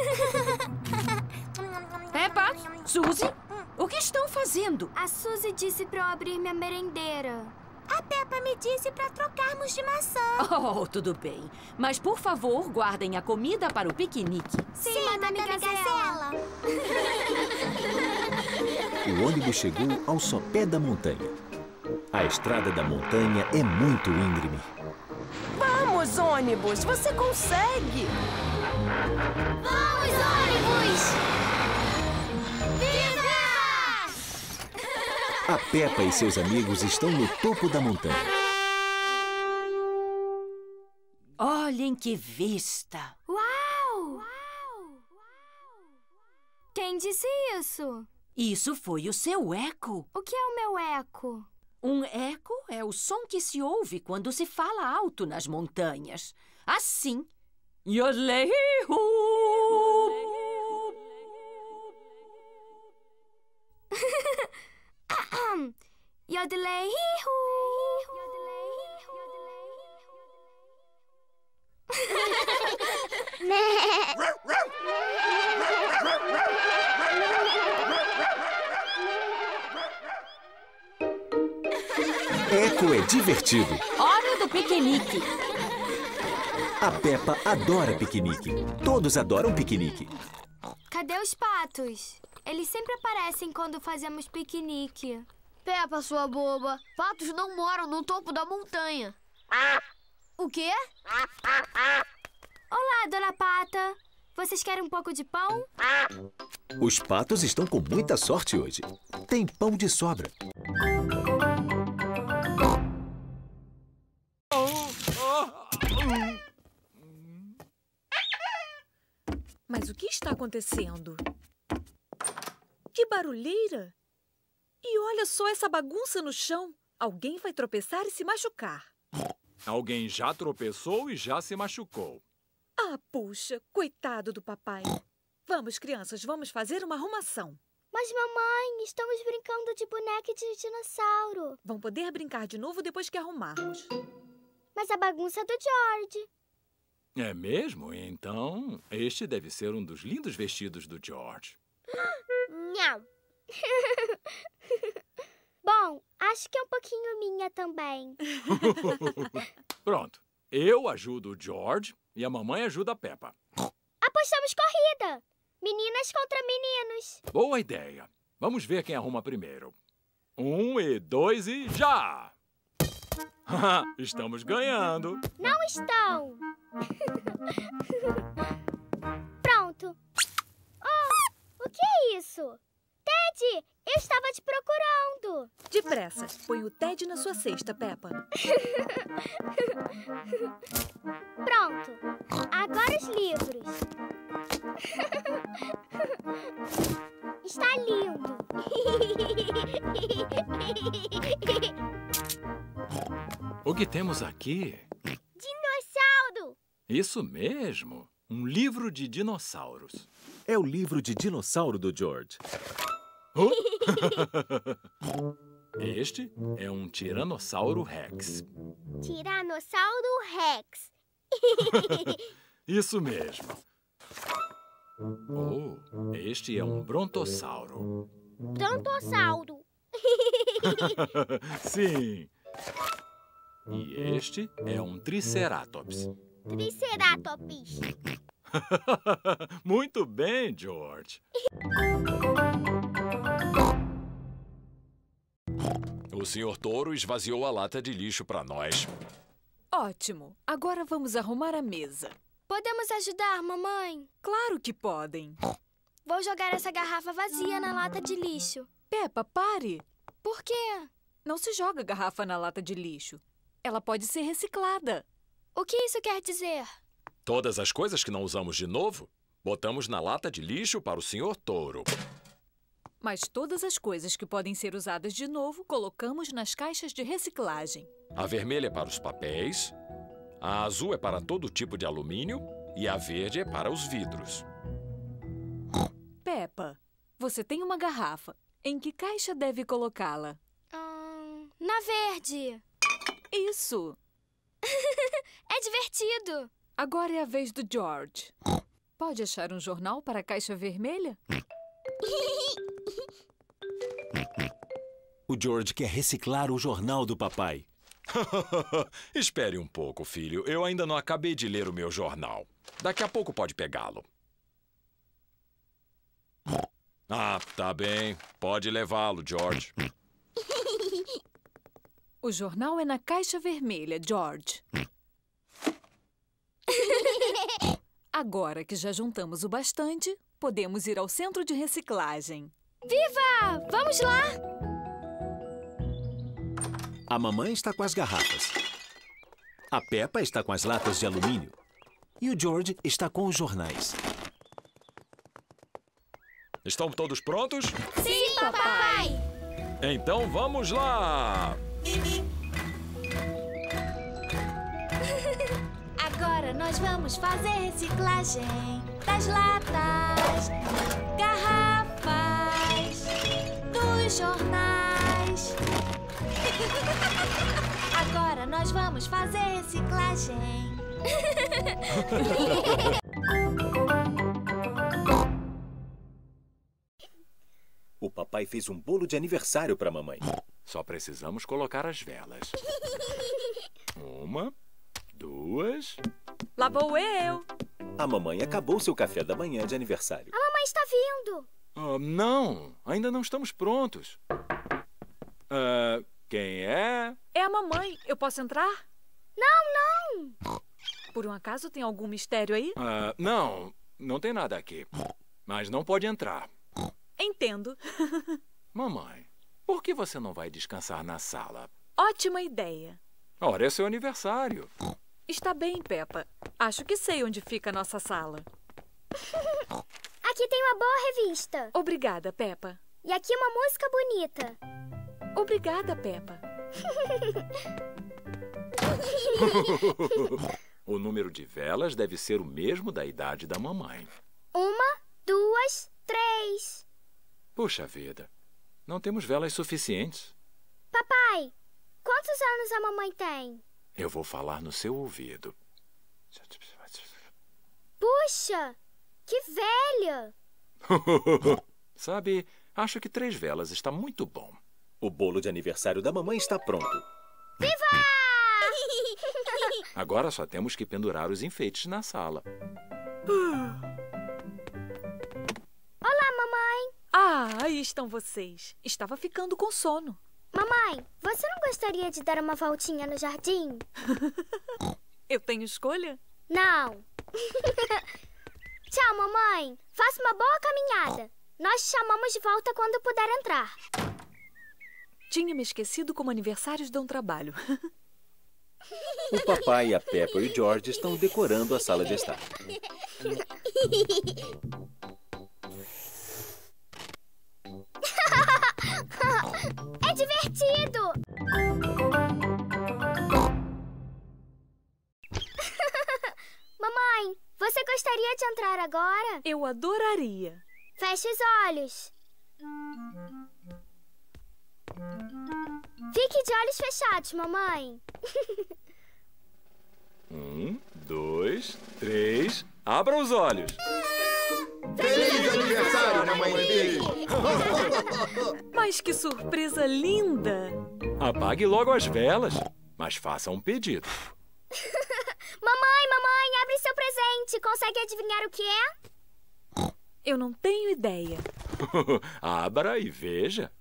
Peppa, Suzy, o que estão fazendo? A Suzy disse para eu abrir minha merendeira. A Peppa me disse para trocarmos de maçã. Oh, tudo bem. Mas, por favor, guardem a comida para o piquenique. Sim, Sim Madame Gazela. O ônibus chegou ao sopé da montanha. A estrada da montanha é muito íngreme. Vamos, ônibus! Você consegue! Vamos, ônibus! Viva! A Peppa e seus amigos estão no topo da montanha. Olhem que vista! Uau! Uau! Quem disse isso? Isso foi o seu eco. O que é o meu eco? Um eco é o som que se ouve quando se fala alto nas montanhas. Assim. Yodelei-hu! Yodelei-hu! Eco é divertido. Hora do piquenique. A Peppa adora piquenique. Todos adoram piquenique. Cadê os patos? Eles sempre aparecem quando fazemos piquenique. Peppa, sua boba. Patos não moram no topo da montanha. O quê? Olá, Dona Pata. Vocês querem um pouco de pão? Os patos estão com muita sorte hoje. Tem pão de sobra. Mas o que está acontecendo? barulheira! E olha só essa bagunça no chão. Alguém vai tropeçar e se machucar. Alguém já tropeçou e já se machucou. Ah, puxa, coitado do papai. Vamos, crianças, vamos fazer uma arrumação. Mas, mamãe, estamos brincando de boneca de dinossauro. Vão poder brincar de novo depois que arrumarmos. Mas a bagunça é do George. É mesmo? Então, este deve ser um dos lindos vestidos do George. Não. Bom, acho que é um pouquinho minha também. Pronto. Eu ajudo o George e a mamãe ajuda a Peppa. Apostamos corrida. Meninas contra meninos. Boa ideia. Vamos ver quem arruma primeiro. Um e dois e já! Estamos ganhando. Não estão. Pronto. Oh, o que é isso? Ted, eu estava te procurando. Depressa, põe o Ted na sua cesta, Peppa. Pronto. Agora os livros. Está lindo. O que temos aqui? Dinossauro! Isso mesmo. Um livro de dinossauros. É o livro de dinossauro do George. Oh? Este é um Tiranossauro Rex. Tiranossauro Rex. Isso mesmo. Oh, este é um Brontossauro. Brontossauro. Sim. E este é um Triceratops. Triceratops. Muito bem, George. O senhor Touro esvaziou a lata de lixo para nós. Ótimo. Agora vamos arrumar a mesa. Podemos ajudar, mamãe? Claro que podem. Vou jogar essa garrafa vazia na lata de lixo. Peppa, pare. Por quê? Não se joga garrafa na lata de lixo. Ela pode ser reciclada. O que isso quer dizer? Todas as coisas que não usamos de novo, botamos na lata de lixo para o senhor Touro. Mas todas as coisas que podem ser usadas de novo, colocamos nas caixas de reciclagem. A vermelha é para os papéis, a azul é para todo tipo de alumínio e a verde é para os vidros. Peppa, você tem uma garrafa. Em que caixa deve colocá-la? Hum, na verde. Isso. É divertido. Agora é a vez do George. Pode achar um jornal para a caixa vermelha? O George quer reciclar o jornal do papai. Espere um pouco, filho. Eu ainda não acabei de ler o meu jornal. Daqui a pouco pode pegá-lo. Ah, tá bem. Pode levá-lo, George. O jornal é na caixa vermelha, George. Agora que já juntamos o bastante, podemos ir ao centro de reciclagem. Viva! Vamos lá! A mamãe está com as garrafas. A Peppa está com as latas de alumínio. E o George está com os jornais. Estão todos prontos? Sim, papai! Então vamos lá! Agora nós vamos fazer reciclagem das latas, garrafas, dos jornais. Agora nós vamos fazer reciclagem. O papai fez um bolo de aniversário para a mamãe. Só precisamos colocar as velas. Uma, duas... Lá vou eu! A mamãe acabou seu café da manhã de aniversário. A mamãe está vindo. Oh, não, ainda não estamos prontos. Uh, quem é? É a mamãe. Eu posso entrar? Não, não. Por um acaso tem algum mistério aí? Uh, não, não tem nada aqui. Mas não pode entrar. Entendo. Mamãe, por que você não vai descansar na sala? Ótima ideia. Ora, é seu aniversário. Está bem, Peppa. Acho que sei onde fica a nossa sala. Aqui tem uma boa revista. Obrigada, Peppa. E aqui uma música bonita. Obrigada, Peppa. O número de velas deve ser o mesmo da idade da mamãe. Uma, duas, três. Puxa vida, não temos velas suficientes. Papai, quantos anos a mamãe tem? Eu vou falar no seu ouvido. Puxa, que velha! Sabe, acho que três velas está muito bom. O bolo de aniversário da mamãe está pronto. Viva! Agora só temos que pendurar os enfeites na sala. Olá, mamãe. Ah, aí estão vocês. Estava ficando com sono. Mamãe, você não gostaria de dar uma voltinha no jardim? Eu tenho escolha? Não. Tchau, mamãe. Faça uma boa caminhada. Nós te chamamos de volta quando puder entrar. Tinha me esquecido como aniversários dão trabalho. O papai, a Peppa e o George estão decorando a sala de estar. É divertido! Mamãe, você gostaria de entrar agora? Eu adoraria. Feche os olhos. Fique de olhos fechados, mamãe. Um, dois, três. Abra os olhos. Feliz aniversário, mamãe Pig! Mas que surpresa linda! Apague logo as velas, mas faça um pedido. Mamãe, mamãe, abre seu presente. Consegue adivinhar o que é? Eu não tenho ideia. Abra e veja.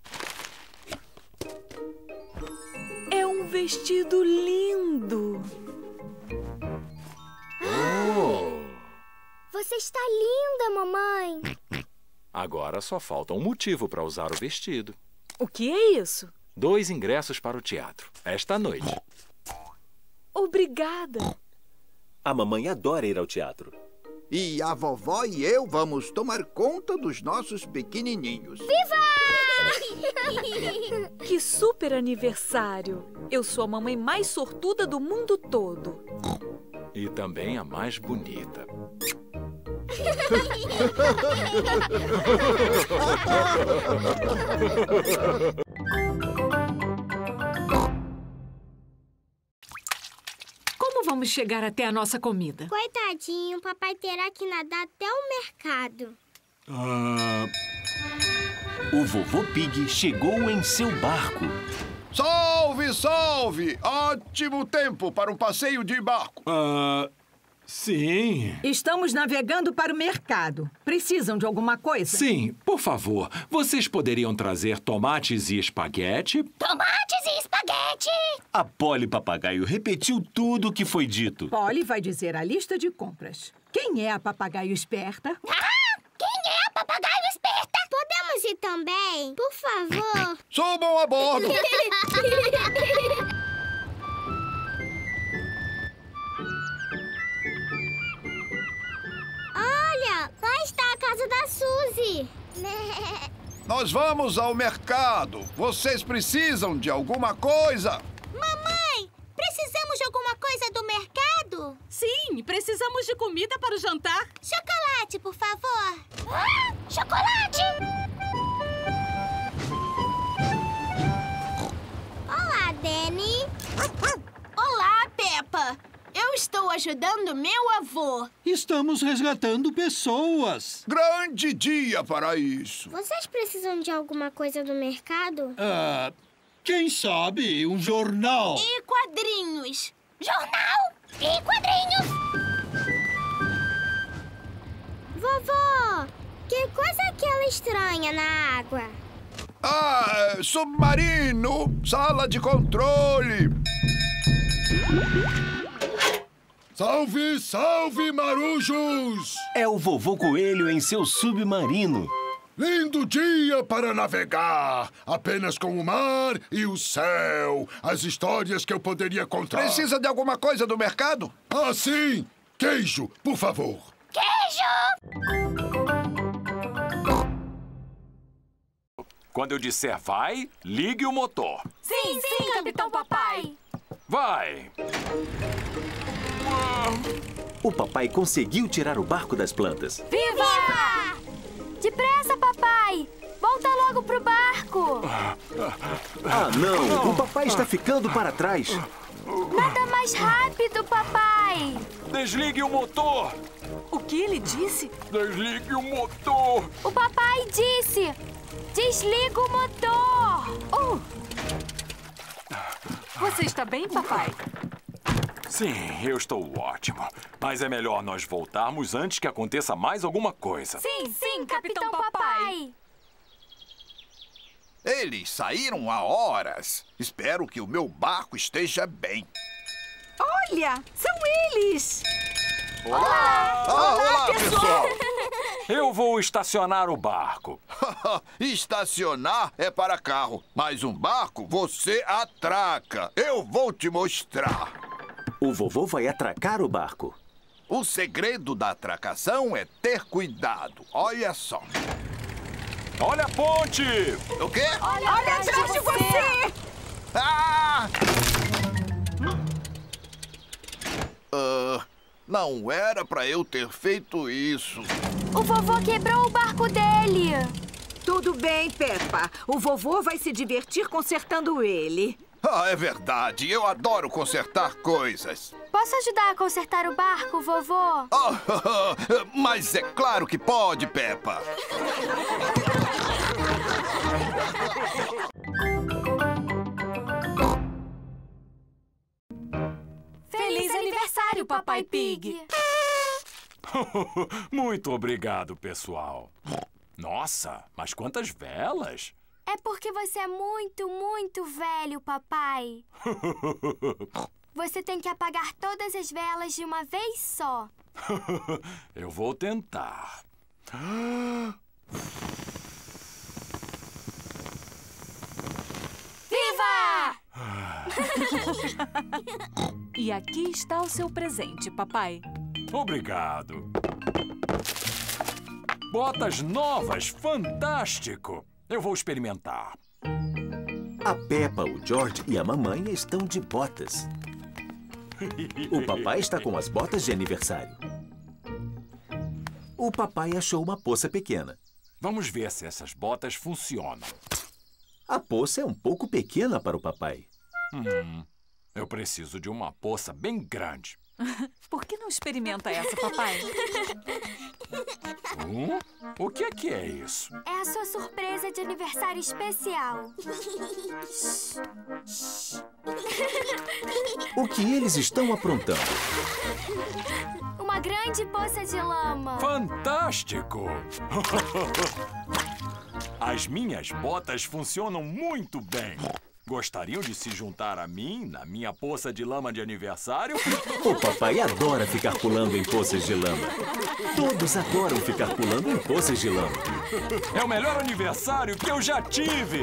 É um vestido lindo. Oh. Você está linda, mamãe. Agora só falta um motivo para usar o vestido. O que é isso? Dois ingressos para o teatro, esta noite. Obrigada. A mamãe adora ir ao teatro. E a vovó e eu vamos tomar conta dos nossos pequenininhos. Viva! Que super aniversário! Eu sou a mamãe mais sortuda do mundo todo. E também a mais bonita. Como vamos chegar até a nossa comida? Coitadinho, papai terá que nadar até o mercado. Ah... O vovô Pig chegou em seu barco. Salve, salve! Ótimo tempo para um passeio de barco. Ah... Sim. Estamos navegando para o mercado. Precisam de alguma coisa? Sim, por favor. Vocês poderiam trazer tomates e espaguete? Tomates e espaguete! A Polly Papagaio repetiu tudo o que foi dito. Polly vai dizer a lista de compras. Quem é a papagaio esperta? Ah! Quem é a papagaio esperta? Podemos ir também? Por favor. Subam a bordo! Olha, lá está a casa da Suzy. Nós vamos ao mercado. Vocês precisam de alguma coisa? Mamãe, precisamos de alguma coisa do mercado? Sim, precisamos de comida para o jantar. Chocolate, por favor. Ah, chocolate! Olá, Danny. Olá, Peppa. Eu estou ajudando meu avô. Estamos resgatando pessoas. Grande dia para isso. Vocês precisam de alguma coisa do mercado? Ah, quem sabe um jornal. E quadrinhos. Jornal e quadrinhos. Vovó, que coisa é aquela estranha na água? Ah, submarino, sala de controle. Salve, salve, marujos! É o vovô Coelho em seu submarino. Lindo dia para navegar, apenas com o mar e o céu. As histórias que eu poderia contar. Precisa de alguma coisa do mercado? Ah, sim! Queijo, por favor. Queijo! Quando eu disser vai, ligue o motor. Sim, sim, Capitão Papai. Vai! O papai conseguiu tirar o barco das plantas. Viva! Depressa, papai! Volta logo pro barco! Ah, não! O papai está ficando para trás. Nada mais rápido, papai! Desligue o motor! O que ele disse? Desligue o motor! O papai disse! Desliga o motor! Oh! Você está bem, papai? Sim, eu estou ótimo. Mas é melhor nós voltarmos antes que aconteça mais alguma coisa. Sim, sim, Capitão Papai! Eles saíram há horas. Espero que o meu barco esteja bem. Olha, são eles! Olá! Olá, olá, pessoal! Eu vou estacionar o barco. Estacionar é para carro, mas um barco você atraca. Eu vou te mostrar. O vovô vai atracar o barco. O segredo da atracação é ter cuidado. Olha só. Olha a ponte! O quê? Olha, Olha atrás de você! você. Ah! Uh, não era para eu ter feito isso. O vovô quebrou o barco dele. Tudo bem, Peppa. O vovô vai se divertir consertando ele. Ah, é verdade. Eu adoro consertar coisas. Posso ajudar a consertar o barco, vovô? Oh, mas é claro que pode, Peppa. Feliz aniversário, Papai Pig! Muito obrigado, pessoal. Nossa, mas quantas velas! É porque você é muito, muito velho, papai. Você tem que apagar todas as velas de uma vez só. Eu vou tentar. Viva! E aqui está o seu presente, papai. Obrigado. Botas novas, fantástico! Eu vou experimentar. A Peppa, o George e a mamãe estão de botas. O papai está com as botas de aniversário. O papai achou uma poça pequena. Vamos ver se essas botas funcionam. A poça é um pouco pequena para o papai. Hum, eu preciso de uma poça bem grande. Por que não experimenta essa, papai? Hum? O que é que é isso? É a sua surpresa de aniversário especial. O que eles estão aprontando? Uma grande poça de lama. Fantástico! As minhas botas funcionam muito bem. Gostariam de se juntar a mim na minha poça de lama de aniversário? O papai adora ficar pulando em poças de lama. Todos adoram ficar pulando em poças de lama. É o melhor aniversário que eu já tive!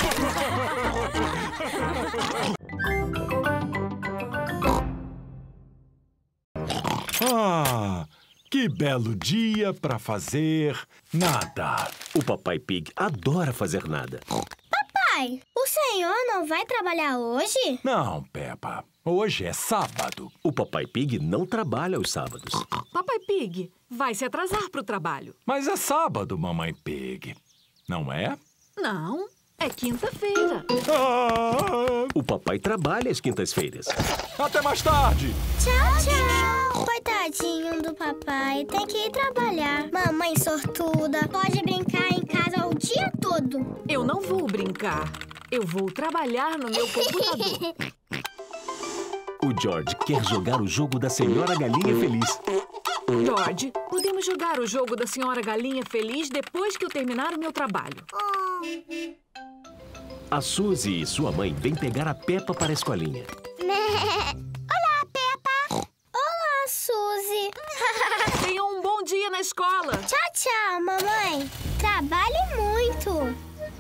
Ah, que belo dia para fazer nada. O Papai Pig adora fazer nada. Papai, o senhor não vai trabalhar hoje? Não, Peppa. Hoje é sábado. O Papai Pig não trabalha aos sábados. Papai Pig vai se atrasar para o trabalho. Mas é sábado, Mamãe Pig. Não é? Não, é quinta-feira. Ah! O papai trabalha às quintas-feiras. Até mais tarde. Tchau, tchau. Coitadinho do papai, tem que ir trabalhar. Mamãe sortuda, pode brincar em casa o dia todo. Eu não vou brincar. Eu vou trabalhar no meu computador. O George quer jogar o jogo da Senhora Galinha Feliz. George, podemos jogar o jogo da Senhora Galinha Feliz depois que eu terminar o meu trabalho. Oh. A Suzy e sua mãe vêm pegar a Peppa para a escolinha. Olá, Peppa. Olá, Suzy. Tenham um bom dia na escola. Tchau, tchau, mamãe. Trabalhe muito.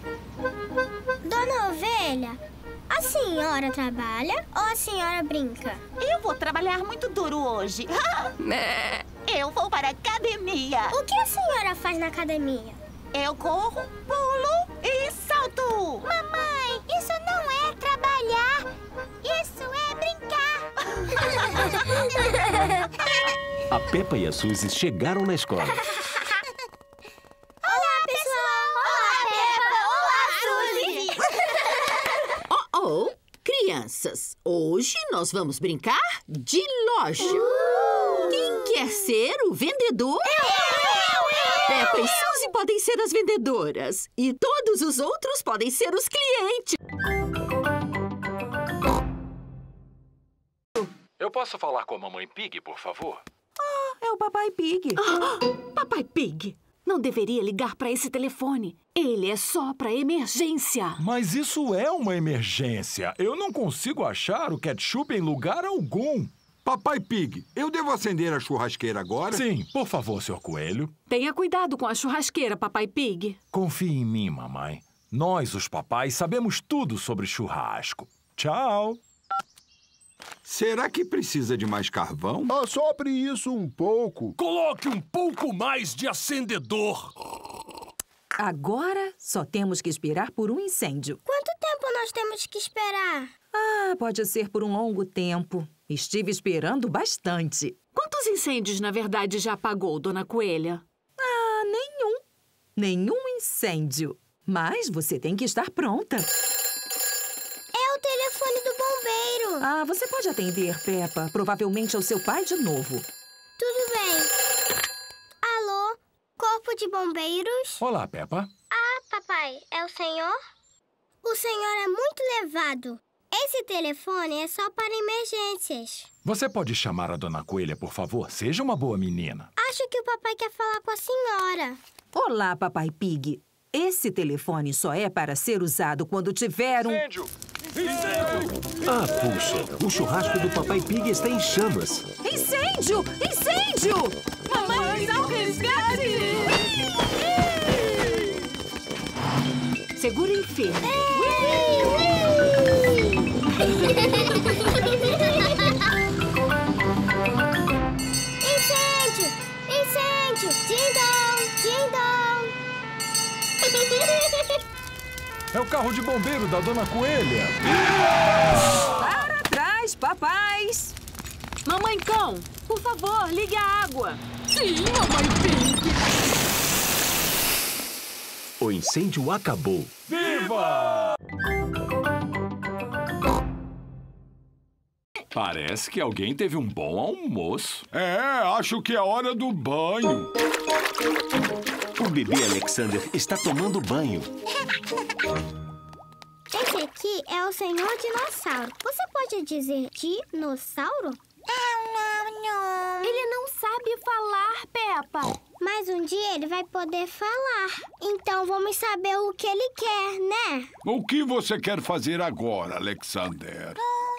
Dona Ovelha, a senhora trabalha ou a senhora brinca? Eu vou trabalhar muito duro hoje. Eu vou para a academia. O que a senhora faz na academia? Eu corro, pulo e salto Mamãe, isso não é trabalhar. Isso é brincar. A Peppa e a Suzy chegaram na escola. Olá, pessoal. Olá, Peppa. Olá, Suzy. Oh, oh, crianças, hoje nós vamos brincar de loja. Uh! Quem quer ser o vendedor? Eu, eu, eu, Peppa e Suzy podem ser as vendedoras. E todos os outros podem ser os clientes. Eu posso falar com a Mamãe Pig, por favor? Ah, é o Papai Pig. Ah, Papai Pig, não deveria ligar para esse telefone. Ele é só para emergência. Mas isso é uma emergência. Eu não consigo achar o ketchup em lugar algum. Papai Pig, eu devo acender a churrasqueira agora? Sim, por favor, senhor Coelho. Tenha cuidado com a churrasqueira, Papai Pig. Confie em mim, mamãe. Nós, os papais, sabemos tudo sobre churrasco. Tchau. Será que precisa de mais carvão? Assopre isso um pouco. Coloque um pouco mais de acendedor. Agora só temos que esperar por um incêndio. Quanto tempo nós temos que esperar? Ah, pode ser por um longo tempo. Estive esperando bastante. Quantos incêndios, na verdade, já apagou, Dona Coelha? Ah, nenhum. Nenhum incêndio. Mas você tem que estar pronta. É o telefone do bombeiro. Ah, você pode atender, Peppa. Provavelmente é o seu pai de novo. Tudo bem. Alô? Corpo de bombeiros? Olá, Peppa. Ah, papai, é o senhor? O senhor é muito levado. Esse telefone é só para emergências. Você pode chamar a Dona Coelha, por favor? Seja uma boa menina. Acho que o papai quer falar com a senhora. Olá, Papai Pig. Esse telefone só é para ser usado quando tiver um... Incêndio! Incêndio! Ah, puxa. O churrasco do Papai Pig está em chamas. Incêndio! Incêndio! Mamãe, ao resgate! Segurem firme. Incêndio! Incêndio! Ding-dong! Ding-dong! É o carro de bombeiro da Dona Coelha. Para trás, papais! Mamãe Cão, por favor, ligue a água. Sim, Mamãe Pig. O incêndio acabou. Viva! Parece que alguém teve um bom almoço. É, acho que é hora do banho. O bebê Alexander está tomando banho. Esse aqui é o senhor dinossauro. Você pode dizer dinossauro? Ele não sabe falar, Peppa. Mas um dia ele vai poder falar. Então vamos saber o que ele quer, né? O que você quer fazer agora, Alexander?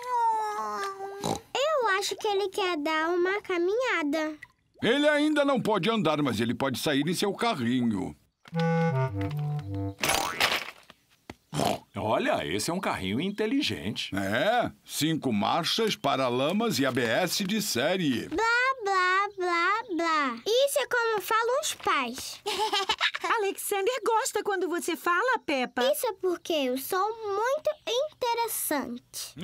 Eu acho que ele quer dar uma caminhada. Ele ainda não pode andar, mas ele pode sair em seu carrinho. Olha, esse é um carrinho inteligente. É, cinco marchas, paralamas e A B S de série. Blá, blá, blá, blá. Isso é como falam os pais. Alexander gosta quando você fala, Peppa. Isso é porque eu sou muito interessante.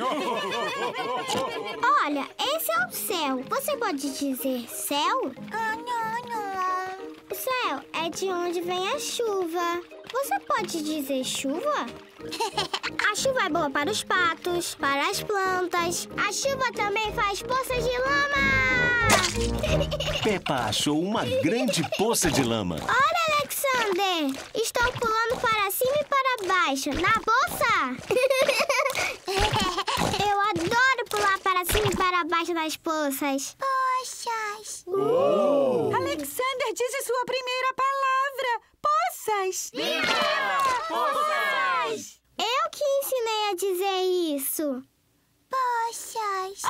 Olha, esse é o céu. Você pode dizer céu? O céu é de onde vem a chuva. Você pode dizer chuva? A chuva é boa para os patos, para as plantas. A chuva também faz poças de lama. Peppa achou uma grande poça de lama. Olha, Alexander! Estou pulando para cima e para baixo, na poça! Eu adoro pular para cima e para baixo das poças. Poças! Uh! Alexander disse sua primeira palavra. Poças! Viva! Poças! Eu que ensinei a dizer isso. Poças!